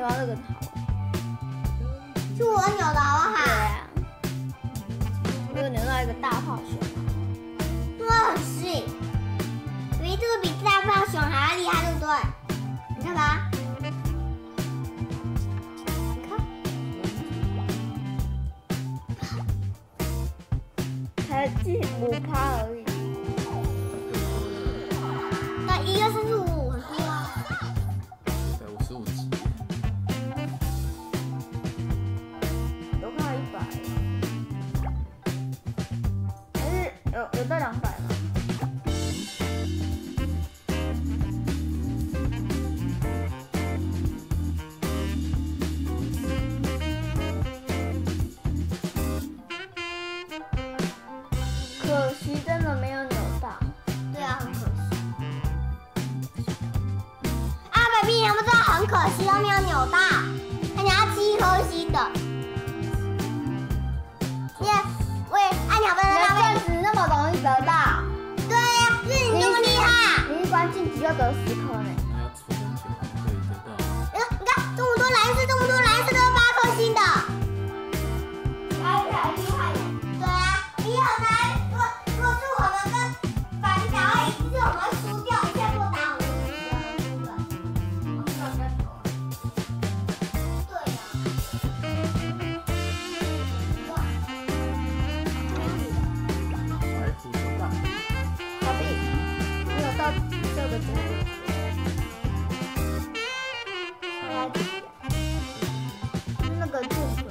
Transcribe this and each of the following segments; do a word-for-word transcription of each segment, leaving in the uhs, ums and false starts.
到这个好。 是我扭的好不好？ 对啊，我有扭到一个大炮熊。 哇，很细，比这个比大炮熊还要厉害，对不对？你看吧，你看， 才进五趴而已。 那一二三四五很多啊。 一百五十五级。 有看到一百，还是有有到两百吗？可惜真的没有扭到。 对啊，很可惜。啊，百碧，你们知道很可惜都没有扭到，那你要七颗星的。耶，喂，啊，你好不能你的浪费。 钻石那么容易得到， 对呀，是你那么厉害。 你一关晋级就得十颗呢。 你要出生前可以得到。 你看，你看，这么多蓝色，这么多蓝色都是八颗星的。来，来，厉害的。对啊，以后呢，如果如果是我们跟反打会一次，我们会输掉，一下给我打我们输了。对呀。哇， 白虎熊大。 小弟，你有到这个结果？猜几点？那个最久。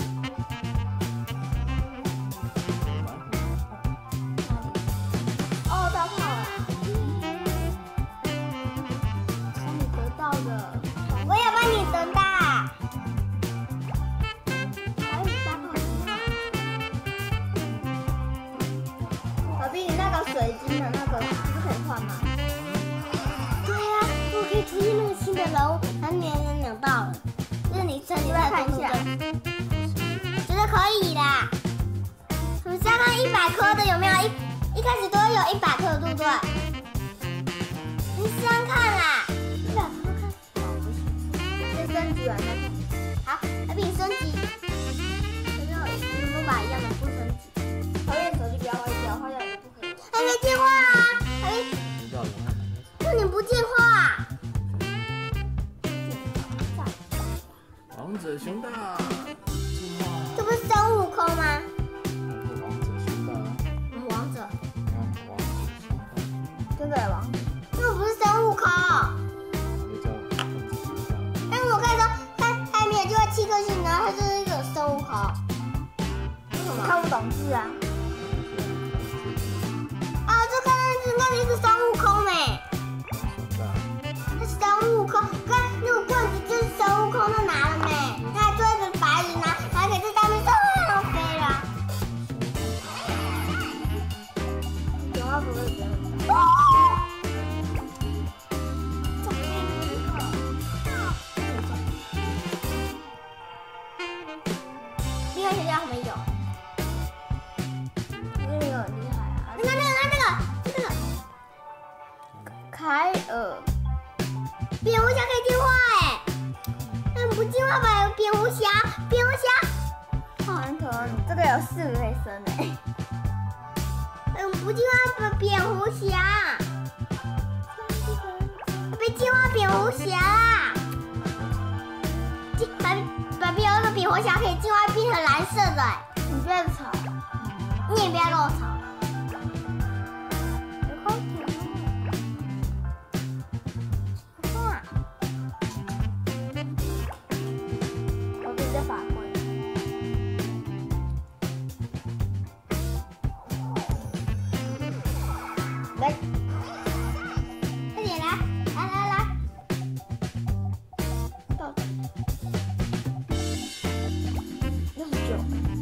哦，大炮啊！从你得到的， 我也帮你得到。 还有大炮熊啊！小弟，你那个水晶的那个不可以换吗？ 对呀、啊，我可以出现那个新的人物，然后你也扭到了，这是你身体在动作，觉得可以的。我们再看一百颗的有没有？一一开始都会有一百颗的，对不对？你试看看啦，一百颗看。 先升级完再看。 好，来比你升级。有没有？你们都把一样的不升级？ 讨厌手机不要坏掉，坏掉也不可以。 还没进化啊！还没， 知道有还没那你不进化？ 王者熊大。进化。 这不是孙悟空吗？ 王者熊大。 王者， 啊，王者熊大。 真的有王者。 那不是孙悟空。 也叫王者熊大。 但是我看说，他他没有就会七颗星，然后他就是一个孙悟空。为什么？ 看不懂字啊。 啊，这看上去应该是一个孙悟空没？ 熊大。 那是孙悟空，看那个棍子就是孙悟空都拿了没？他还追着白云拿，还可以在上面上飞了。 熊二不会这样。 厉害学校还没有。 那个很厉害啊。 那个那个那个那个凯尔， 蝙蝠侠可以进化哎，那不进化吧？蝙蝠侠，蝙蝠侠， 好难得，这个有四个可以升哎。 嗯，不进化吧？蝙蝠侠，被进化蝙蝠侠啦！进把把有一个蝙蝠侠可以进化变成蓝色的哎， 你不要吵， 你也不要跟我吵。 你快点。 哇， 我比较法官。来， 快点来，来来来， 到底六十九。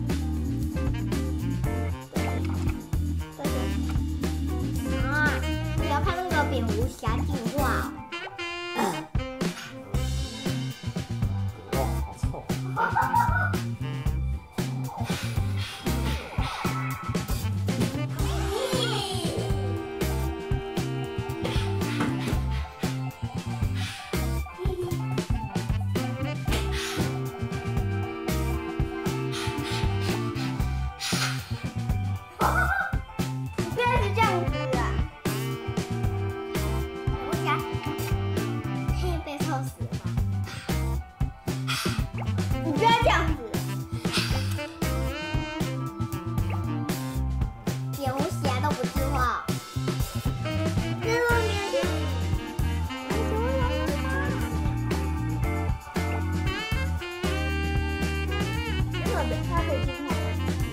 再见。 啊！你要看那个蝙蝠侠进化哦。 哇，好臭。 以进化。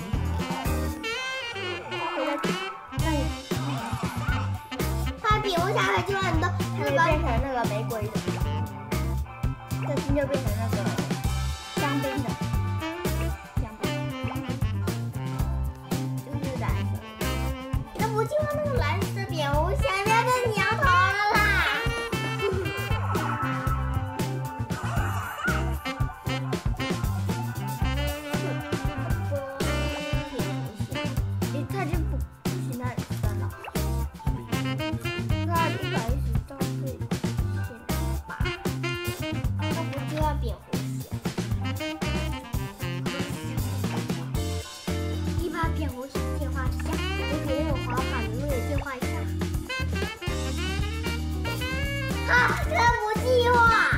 那你， 它蝙蝠侠可以进化很多，它的可以变成那个玫瑰的，这金就变成那个香槟的，香槟，就是蓝色。 那不进化那个蓝色蝙蝠侠，不要再摇头了啦！ 诶，它就不不行那里分了，它一百一十到最限八， 它不进化蝙蝠侠，你把蝙蝠侠进化一下，我可以用滑板的路也进化一下。啊，这不进化。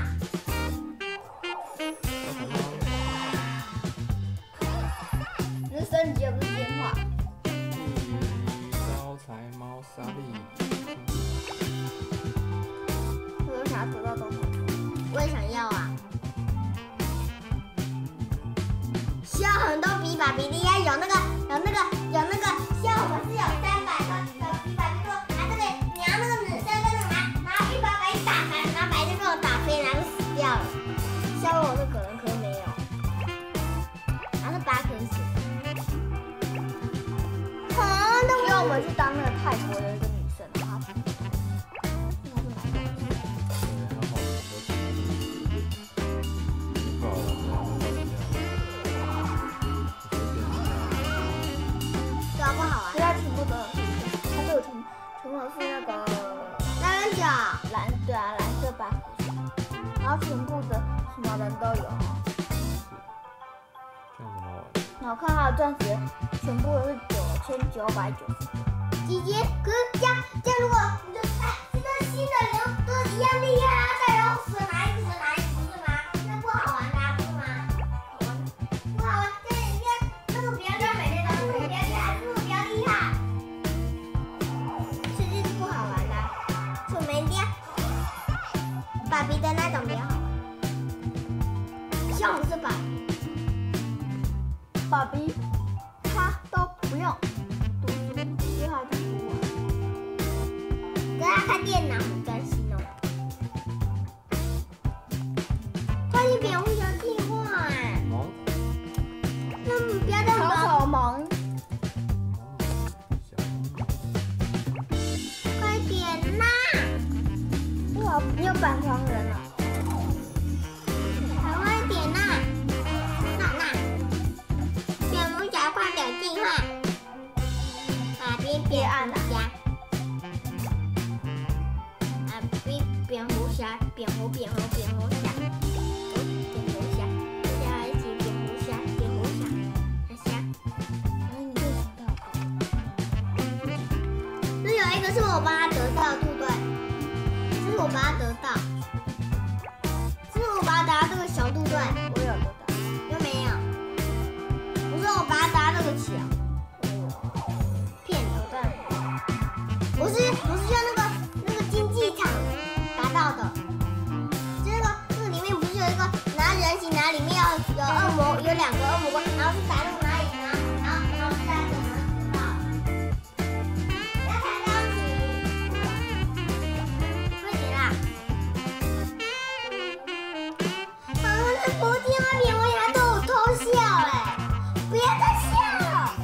只是升级而不是进化。 招财猫莎莉， 我有想要得到多少？ 我也想要啊！需要很多比法比例啊，有那个有那个有那个，像我们是有三百个的比法，比如说拿这个，你要那个女生在那拿，然后一把把你打翻，然后把就跟我打飞，然后就死掉了。 像我那个人可能没有。 然后那八颗死。啊，那因为我们去当那个泰国的一个女生，她对，然后很多不好了， 搞不好啊所以。她全部都有，她都有全全部都是那个三根脚， 蓝，对啊，蓝色八福星，然后全部的什么人都有哦。 这样怎么玩？ 然后看她的钻石，全部都是九千九百九十九。 姐姐，可是这样这样，如果你就哎，现在新的人都一样厉害啊，再然后死哪一死哪一不是吗？那不好玩的、啊，不是吗？不好玩，这你看那个比较厉害，每天都是比较厉害，是不是比较厉害？是就是不好玩的、啊，就没厉害。爸比的那种比较好玩，像我们是爸比， 爸比，她都不用读书，因为她已经读完。 可是他看电脑很专心哦。欢迎蝙蝠侠进化哎， 猫， 那你不要这小么丑萌， 小猫， 快点啦！ 哇，你有板床人了。 快点啦！那那，蝙蝠侠快点进化！啊，别别按了侠！啊，别蝙蝠侠，蝙蝠蝙蝠蝙蝠侠，蝙蝠侠，大家一起蝙蝠侠，蝙蝠侠，侠。 哎，你可以想到。 那有一个是我帮他得到，对不对？是我帮他得到，是我帮他得到这个小兔队， 我有得到。 有没有？不是我帮他得到这个桥，骗人的。不是不是像那个那个竞技场达到的，就那个那个里面不是有一个拿人形，拿里面有有恶魔，有两个恶魔怪，然后是打那个蚂蚁，然后然后然后是在这能知道。要弹钢琴，快点啦！啊，那不听话蝙蝠侠都有偷笑哎，不要再笑了，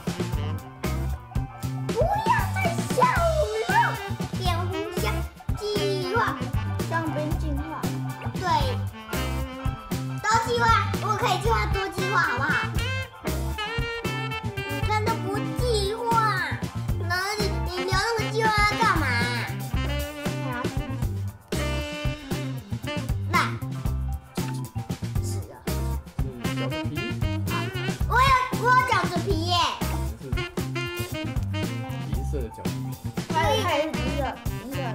不要再笑了，蝙蝠侠计划。 香槟进化， 对，都计划，如果可以计划多计划，好不好？你看都不计划，然后你你留那个计划要干嘛？那是啊， 是小的皮， 我有我有饺子皮耶， 是银色的脚皮， 它也它也是银色，银色。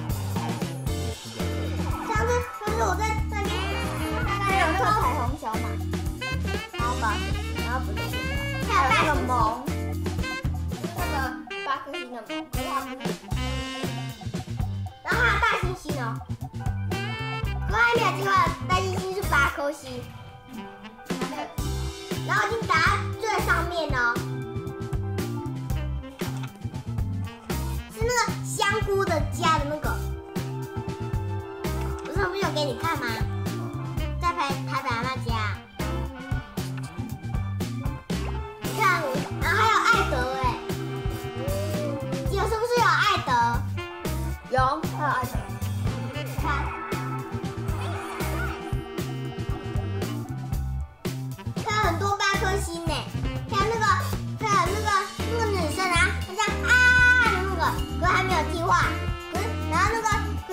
上次上次我在那边大还概有偷， 有那个彩虹小马，然后八颗星，然后不是进化，还有那个萌，那个八颗星的萌，可是它不是。 然后还有大猩猩哦，可还没有计划，大猩猩是八颗星。然后已经打到最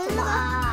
那个